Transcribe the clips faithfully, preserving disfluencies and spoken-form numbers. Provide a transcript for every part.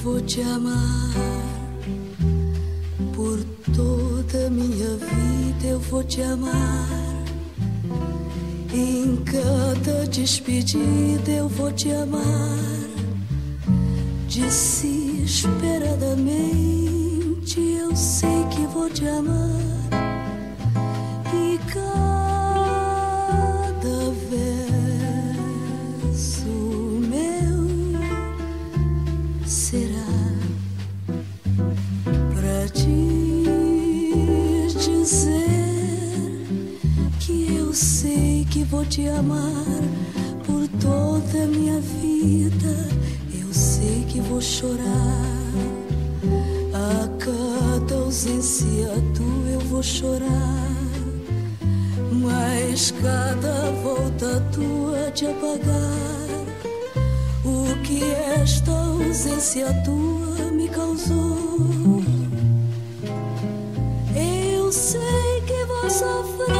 vou te amar. Por toda minha vida eu vou te amar. Em cada despedida eu vou te amar. Desesperadamente eu sei que vou te amar. E cada verso meu será pra te dizer que eu sei que vou te amar. Por toda a minha vida eu sei que vou chorar. A cada ausência tua eu vou chorar. Mas cada volta tua de apagar o que esta ausência tua me causou. Eu sei que vou sofrer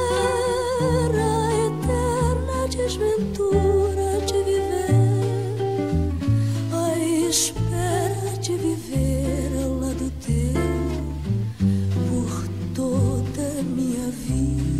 a eterna desventura de viver, a espera de viver ao lado teu por toda a minha vida.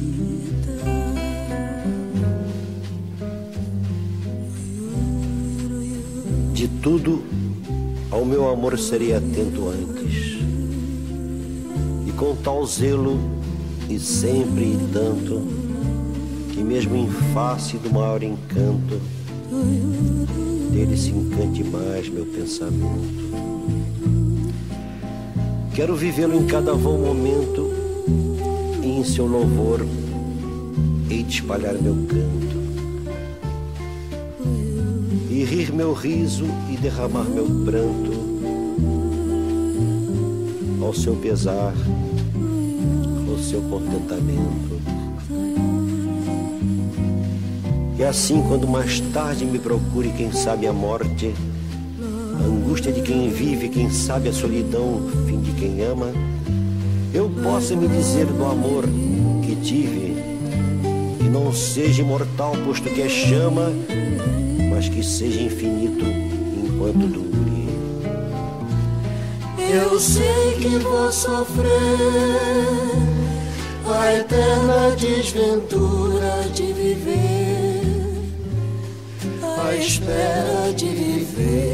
De tudo ao meu amor serei atento antes, e com tal zelo e sempre e tanto, que mesmo em face do maior encanto, dele se encante mais meu pensamento. Quero vivê-lo em cada vão momento, e em seu louvor hei de espalhar meu canto, e rir meu riso e derramar meu pranto ao seu pesar, ao seu contentamento. E assim, quando mais tarde me procure, quem sabe a morte, a angústia de quem vive, quem sabe a solidão, fim de quem ama, eu possa me dizer do amor que tive, que não seja imortal, posto que é chama, mas que seja infinito enquanto dure. Eu sei que vou sofrer a eterna desventura de viver, a espera de viver